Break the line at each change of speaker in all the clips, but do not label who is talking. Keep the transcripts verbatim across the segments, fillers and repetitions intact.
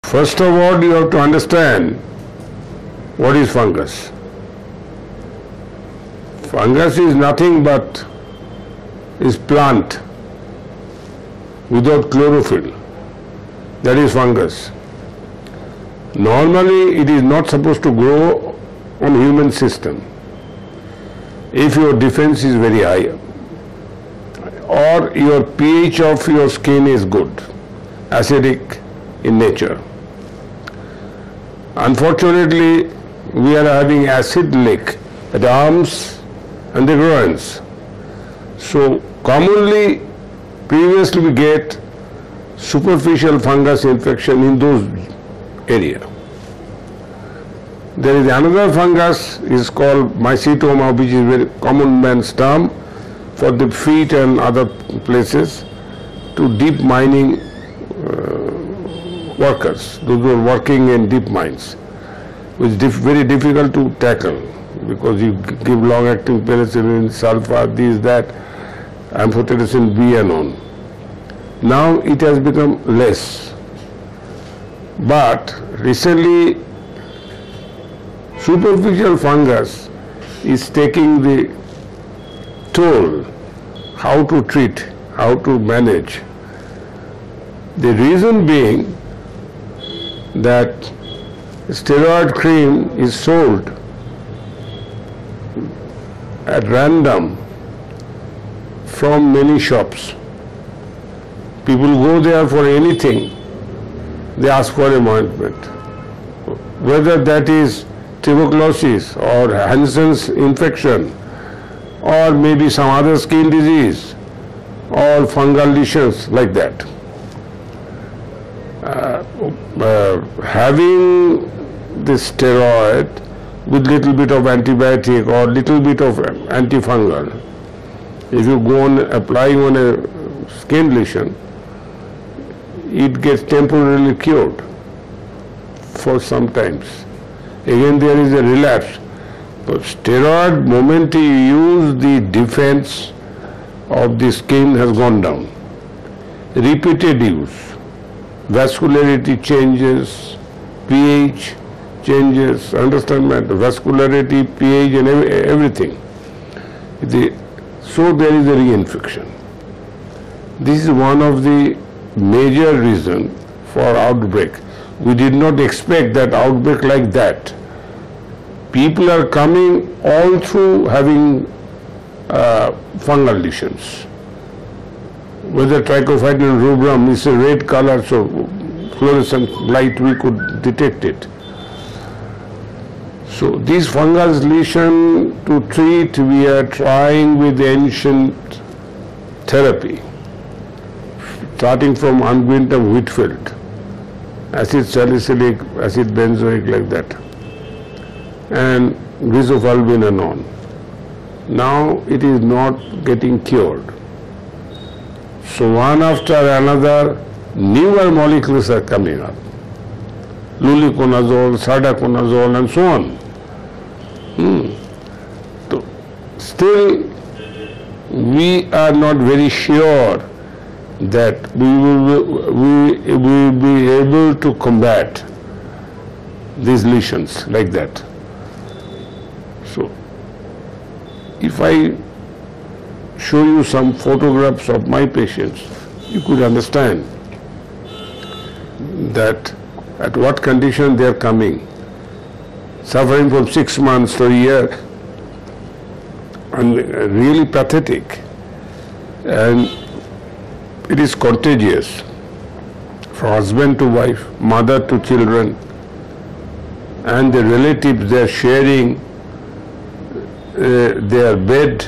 First of all, you have to understand what is fungus. Fungus is nothing but is plant without chlorophyll. That is fungus. Normally, it is not supposed to grow on human system if your defense is very high or your pH of your skin is good, acidic in nature. Unfortunately, we are having acid leak at the arms and the groins. So commonly, previously we get superficial fungus infection in those areas. There is another fungus is called mycetoma, which is very common man's term for the feet and other places to deep mining uh, workers, those who are working in deep mines, which is diff very difficult to tackle because you give long-acting penicillin, sulfur, this, that, amphotericin B and on. Now it has become less. But recently, superficial fungus is taking the toll, how to treat, how to manage. The reason being that steroid cream is sold at random from many shops. People go there for anything, they ask for an ointment. Whether that is tuberculosis or Hansen's infection or maybe some other skin disease or fungal lesions like that. Uh, uh, having this steroid with little bit of antibiotic or little bit of antifungal, if you go on applying on a skin lesion, it gets temporarily cured for some times. Again there is a relapse. But steroid, moment you use, the defense of the skin has gone down. Repeated use, vascularity changes, pH changes, understand that? Vascularity, pH and every, everything. The, so there is a reinfection. This is one of the major reasons for outbreak. We did not expect that outbreak like that. People are coming all through having uh, fungal lesions. Whether trichophyton rubrum is a red color, so fluorescent light we could detect it. So these fungal lesion to treat, we are trying with ancient therapy, starting from unguentum Whitfield, acid salicylic, acid benzoic, like that, and griseofulvin and on. Now it is not getting cured. So one after another, newer molecules are coming up. Luliconazole, sardaconazole and so on. Hmm. So still, we are not very sure that we will, we will be able to combat these lesions like that. So, if I show you some photographs of my patients, you could understand that at what condition they are coming, suffering from six months to a year, and really pathetic, and it is contagious from husband to wife, mother to children, and the relatives, they are sharing uh, their bed,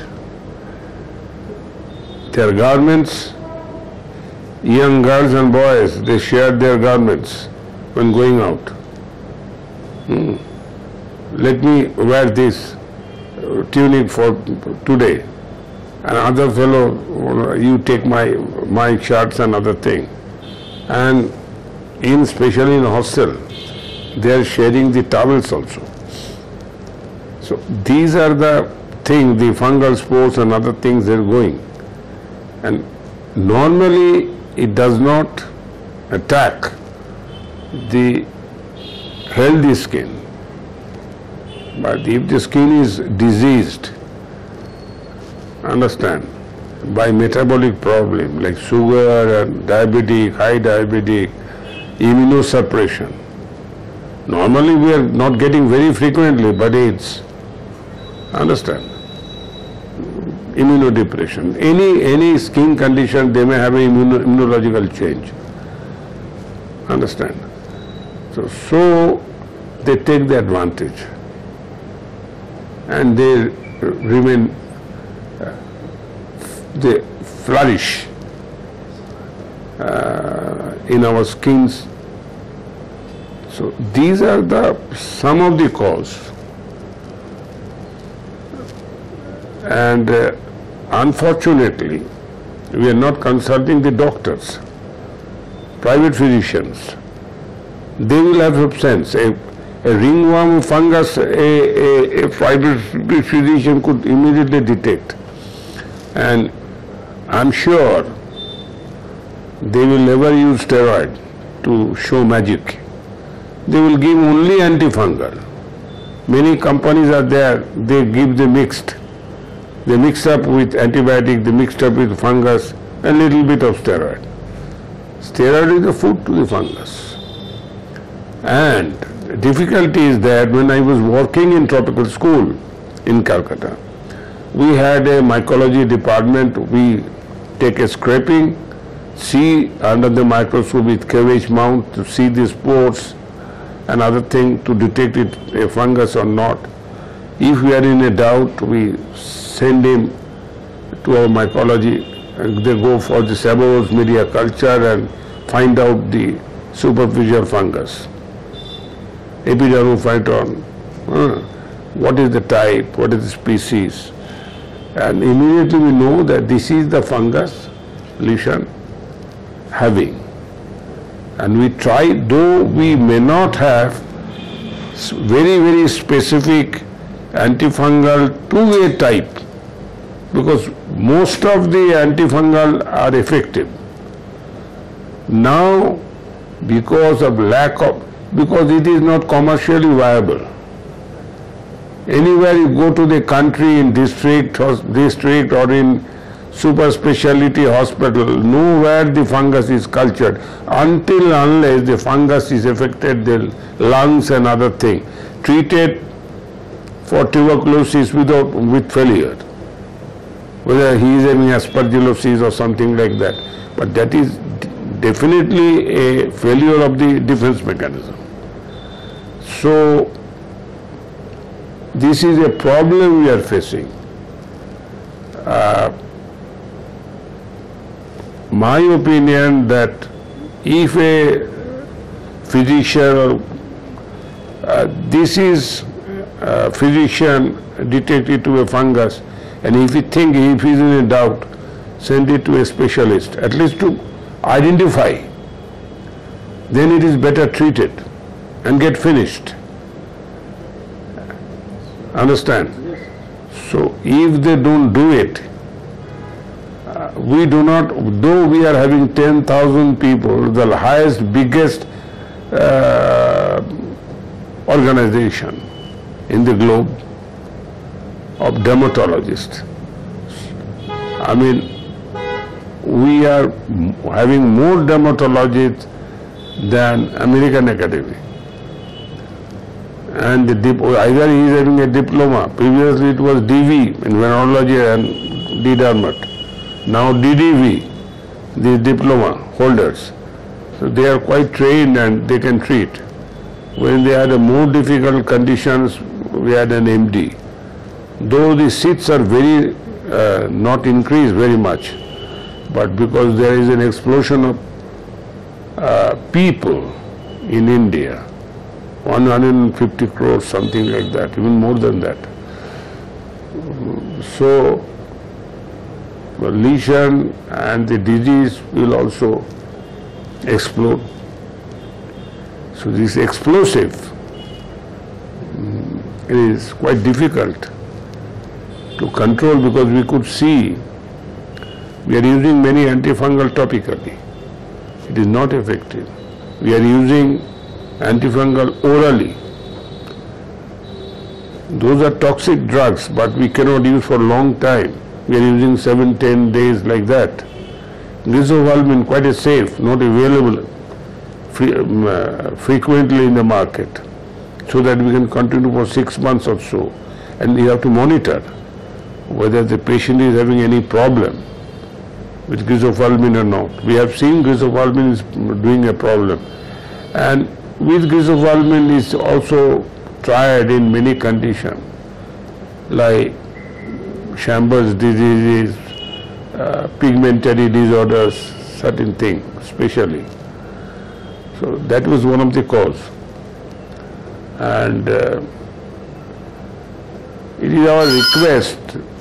their garments. Young girls and boys, they share their garments when going out. Hmm. Let me wear this tunic for today. Another fellow, you take my my shirts and other thing. And in especially in hostel, they are sharing the towels also. So these are the things, the fungal spores and other things they are going. And normally it does not attack the healthy skin. But if the skin is diseased, understand, by metabolic problem like sugar and diabetic, high diabetic, immunosuppression. Normally we are not getting very frequently, but it's, understand, immunodepression. Any, any skin condition, they may have an immuno, immunological change. Understand? So, so they take the advantage and they remain, uh, they flourish uh, in our skins. So these are the some of the cause, and uh, unfortunately we are not consulting the doctors, private physicians. They will have some sense. A, a ringworm fungus, a, a, a private physician could immediately detect, and I'm sure they will never use steroid to show magic. They will give only antifungal. Many companies are there, they give the mixed. They mix up with antibiotic, they mixed up with fungus, a little bit of steroid. Steroid is the food to the fungus. And the difficulty is that when I was working in tropical school in Calcutta, we had a mycology department. We take a scraping, see under the microscope with cabbage mount to see the spores, another thing to detect it a fungus or not. If we are in a doubt, we send him to our mycology. They go for the Sabo's media culture and find out the superficial fungus. Epidermophyton, uh, what is the type, what is the species, and immediately we know that this is the fungus lesion having. And we try, though we may not have very, very specific antifungal to a type, because most of the antifungal are effective. Now, because of lack of, because it is not commercially viable. Anywhere you go to the country, in district, district or in super specialty hospital, nowhere the fungus is cultured until unless the fungus is affected the lungs and other thing. Treated for tuberculosis without, with failure. Whether he is having aspergillosis or something like that. But that is definitely a failure of the defense mechanism. So this is a problem we are facing. Uh, my opinion that if a physician or uh, this is a physician detected to a fungus, and if you think, if he is in a doubt, send it to a specialist, at least to identify, then it is better treated and get finished. Understand? So if they don't do it, uh, we do not, though we are having ten thousand people, the highest, biggest uh, organization in the globe of dermatologists. I mean, we are having more dermatologists than American Academy. And the dip, either he is having a diploma. Previously it was D V in venereology and D dermat. Now D D V, the diploma holders. So they are quite trained and they can treat. When they had a more difficult conditions, we had an M D. Though the seats are very uh, not increased very much, but because there is an explosion of uh, people in India, one hundred fifty crores, something like that, even more than that. So the lesion and the disease will also explode. So this explosive um, is quite difficult to control, because we could see we are using many antifungal topically. It is not effective. We are using antifungal orally. Those are toxic drugs, but we cannot use for a long time. We are using seven, ten days like that. Grisovolmin quite a safe, not available free, um, uh, frequently in the market, so that we can continue for six months or so. And you have to monitor whether the patient is having any problem with grisovolmin or not. We have seen grisovolmin is doing a problem. And with grisovolmin is also tried in many conditions, like Chambers diseases, uh, pigmentary disorders, certain things, especially. So that was one of the cause. And uh, it is our request,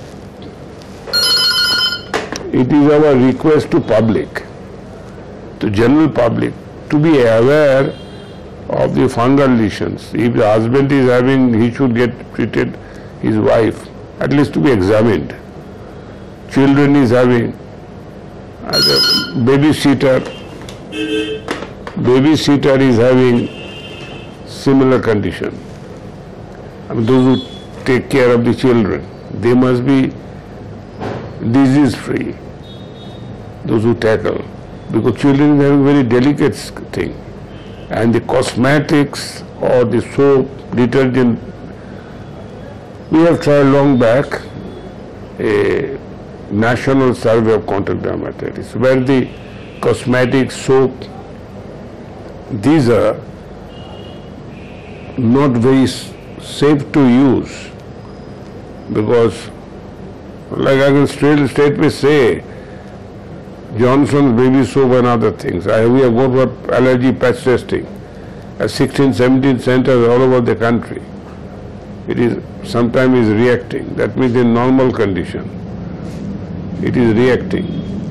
it is our request to public, to general public, to be aware of the fungal lesions. If the husband is having, he should get treated, his wife, at least to be examined. Children is having, as a babysitter, babysitter is having similar condition. I mean, those who take care of the children, they must be disease free, those who tackle, because children is having very delicate thing. And the cosmetics or the soap, detergent, we have tried long back a national survey of contact dermatitis, where the cosmetic, soap, these are not very safe to use, because like I can straight, straightway say, Johnson's baby soap and other things. I, we have gone for allergy patch testing at sixteen, seventeen centers all over the country. It is sometimes is reacting. That means in normal condition, it is reacting.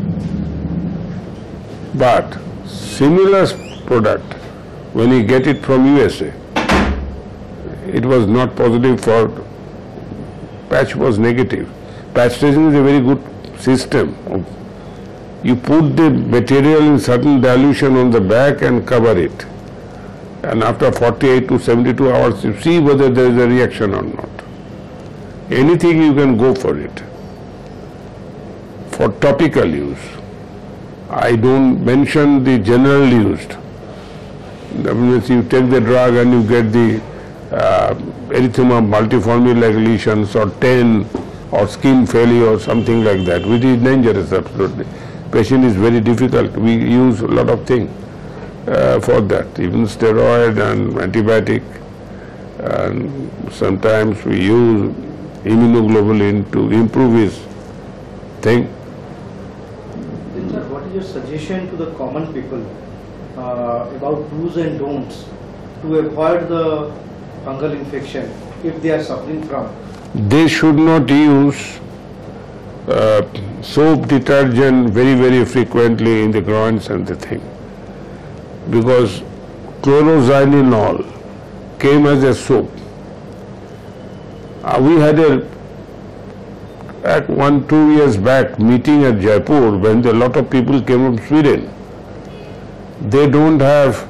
But similar product, when you get it from U S A, it was not positive for, patch was negative. Patch testing is a very good system. You put the material in certain dilution on the back and cover it. And after forty-eight to seventy-two hours, you see whether there is a reaction or not. Anything you can go for it. For topical use, I don't mention the general used. That means you take the drug and you get the uh, erythema multiforme like lesions or ten or skin failure or something like that, which is dangerous absolutely. Patient is very difficult. We use a lot of things uh, for that, even steroid and antibiotic. And sometimes we use immunoglobulin to improve his thing.
Then, sir, what is your suggestion to the common people uh, about do's and don'ts to avoid the fungal infection if they are suffering from?
They should not use uh, soap, detergent very, very frequently in the groins and the thing, because chloroxylenol came as a soap. Uh, we had a at one, two years back meeting at Jaipur when a lot of people came from Sweden. They don't have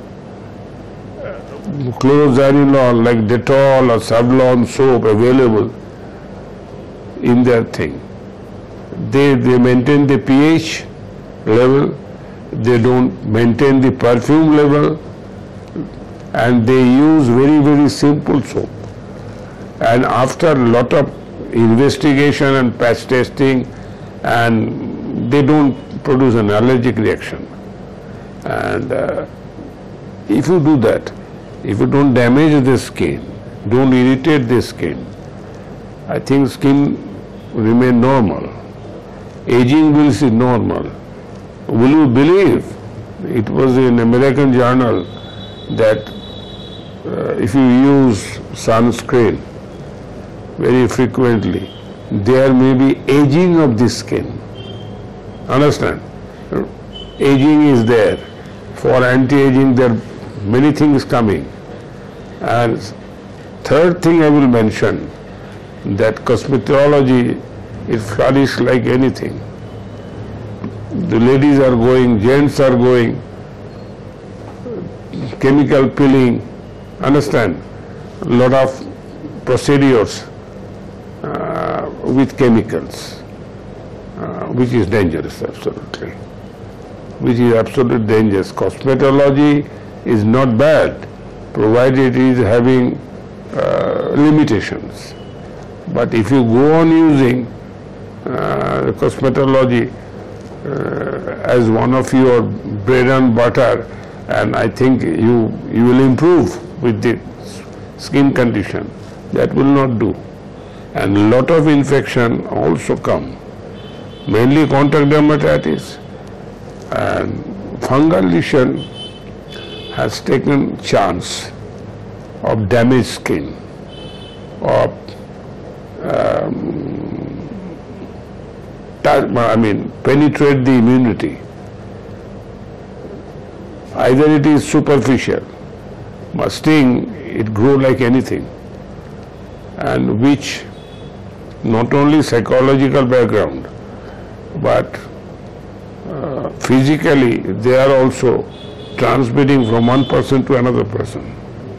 chloroxylenol like Dettol or Savlon soap available in their thing. They, they maintain the pH level, they don't maintain the perfume level, and they use very, very simple soap. And after a lot of investigation and patch testing, and they don't produce an allergic reaction. And uh, if you do that, if you don't damage the skin, don't irritate the skin, I think skin remain normal. Aging will be normal. Will you believe, it was in American journal that uh, if you use sunscreen very frequently, there may be aging of the skin. Understand? Aging is there. For anti-aging, there are many things coming. And third thing I will mention, that cosmetology is flourished like anything. The ladies are going, gents are going chemical peeling, understand, a lot of procedures uh, with chemicals, uh, which is dangerous, absolutely, which is absolutely dangerous. Cosmetology is not bad, provided it is having uh, limitations. But if you go on using uh, cosmetology uh, as one of your bread and butter, and I think you you will improve with the skin condition, that will not do. And a lot of infection also come, mainly contact dermatitis, and fungal lesion has taken chance of damaged skin, of um, I mean penetrate the immunity. Either it is superficial, but sting, it grow like anything, and which not only psychological background, but uh, physically they are also transmitting from one person to another person.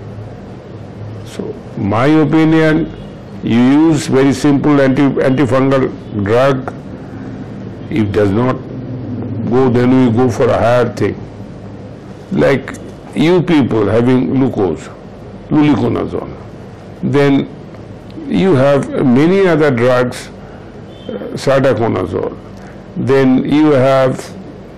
So my opinion, you use very simple anti antifungal drug. If does not go, then we go for a higher thing. Like you people having glucose, luliconazole, then you have many other drugs, uh, sardaconazole, then you have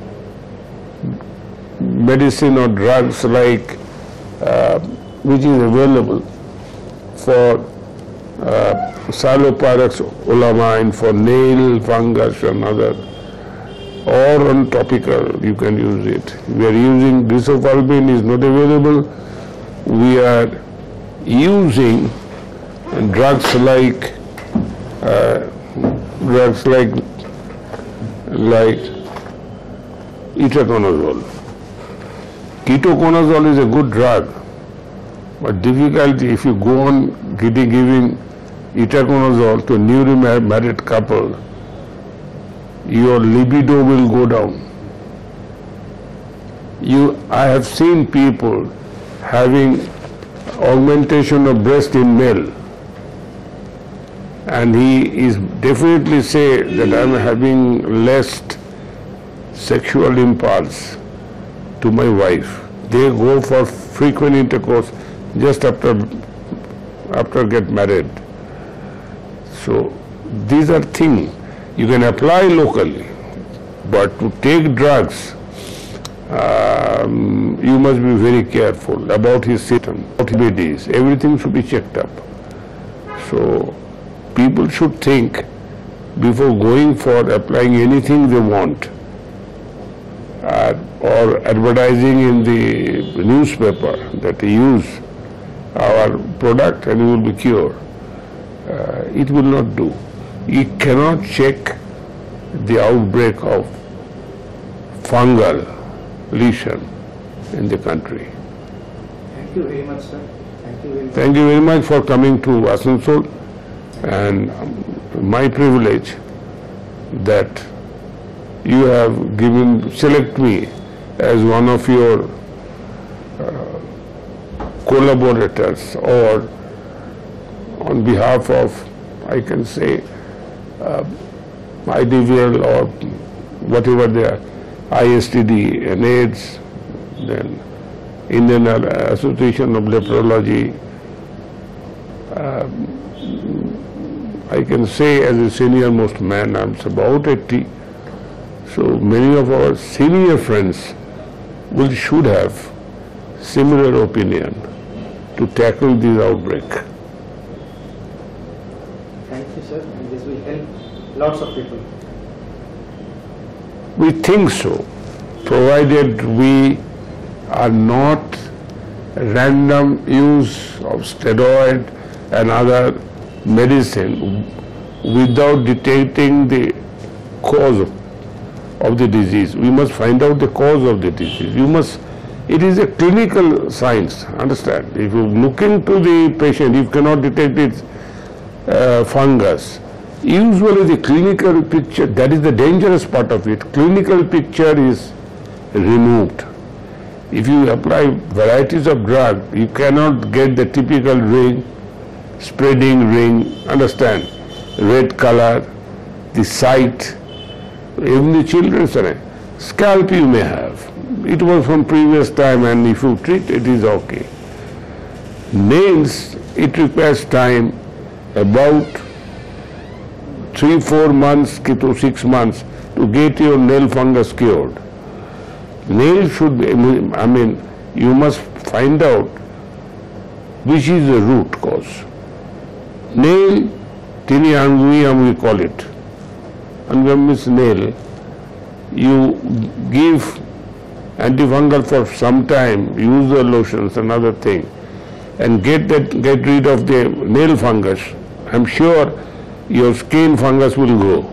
medicine or drugs like uh, which is available for uh, Salopyrex olamine for nail fungus and other, or on topical you can use it. We are using Grisophulbin, is not available. We are using drugs like uh, drugs like like Itaconazole. Ketoconazole is a good drug, but difficulty if you go on getting, giving Itaconazole to a newly married couple, your libido will go down. You, I have seen people having augmentation of breast in male, and he is definitely say that I am having less sexual impulse to my wife. They go for frequent intercourse just after after get married. So these are things you can apply locally, but to take drugs, um, you must be very careful about his system, about his diabetes. Everything should be checked up. So people should think before going for applying anything they want, uh, or advertising in the newspaper that they use our product and you will be cured. Uh, it will not do. You cannot check the outbreak of fungal lesion in the country.
Thank you very much, sir. Thank you very much.
Thank you very much for coming to Asansol, and um, my privilege that you have given, select me as one of your uh, collaborators, or on behalf of, I can say, uh, I D V L or whatever they are, I S T D and AIDS, then Indian Association of Nephrology. Uh, I can say as a senior most man, I'm about eighty, so many of our senior friends will should have similar opinion to tackle this outbreak.
Thank you, sir, and this will help lots of people.
We think so, provided we are not random use of steroid and other medicine without detecting the cause of, of the disease. We must find out the cause of the disease. You must, it is a clinical science, understand. If you look into the patient, you cannot detect its uh, fungus. Usually the clinical picture, that is the dangerous part of it, clinical picture is removed. If you apply varieties of drug, you cannot get the typical ring, spreading ring, understand, red color, the sight, even the children's eye. Scalp you may have. It was from previous time, and if you treat it is okay. Nails, it requires time, about three, four months to six months to get your nail fungus cured. Nail should be, I mean, you must find out which is the root cause. Nail, tini anguium we call it. Anguium means nail. You give antifungal for some time, use the lotions, another thing, and get that, get rid of the nail fungus. I'm sure your skin fungus will go.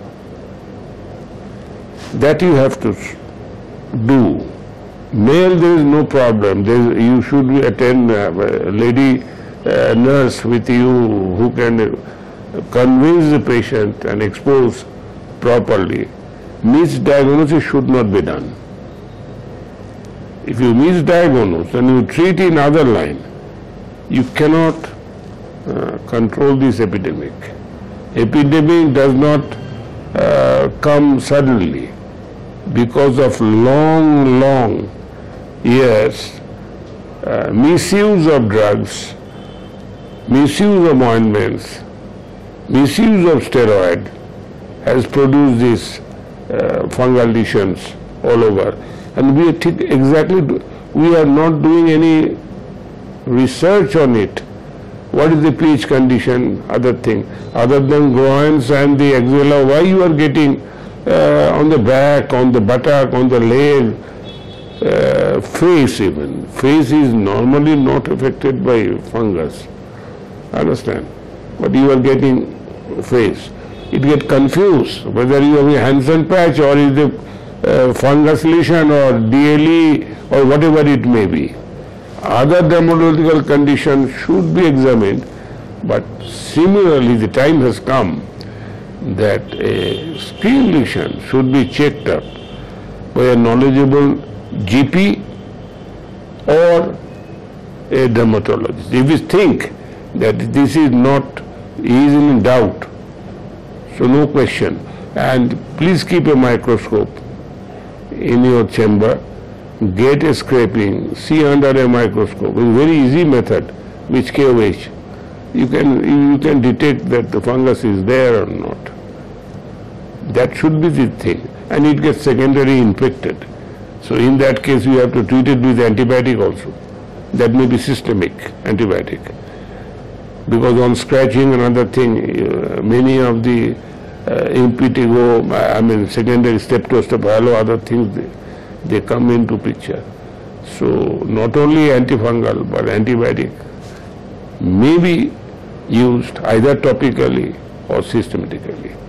That you have to do. Nail, there is no problem. There is, you should attend a lady uh, nurse with you who can convince the patient and expose properly. Misdiagnosis should not be done. If you misdiagnose and you treat in other line, you cannot uh, control this epidemic. Epidemic does not uh, come suddenly. Because of long, long years, uh, misuse of drugs, misuse of ointments, misuse of steroid has produced these uh, fungal lesions all over. And we are exactly, we are not doing any research on it. What is the pH condition, other thing, other than groins and the axilla, why you are getting uh, on the back, on the buttock, on the leg, uh, face even. Face is normally not affected by fungus, understand? But you are getting face. It get confused whether you have a Hansen patch or is the uh, fungus lesion or D L E or whatever it may be. Other dermatological conditions should be examined, but similarly the time has come that a skin lesion should be checked up by a knowledgeable G P or a dermatologist. If you think that this is not, he is in doubt, so no question. And please keep a microscope in your chamber, get a scraping, see under a microscope. It's a very easy method, which K O H. You can, you can detect that the fungus is there or not. That should be the thing. And it gets secondary infected. So in that case you have to treat it with antibiotic also. That may be systemic antibiotic. Because on scratching another thing, uh, many of the uh, impetigo, I mean secondary streptococcus, other things, they, they come into picture. So not only antifungal but antibiotic may be used either topically or systematically.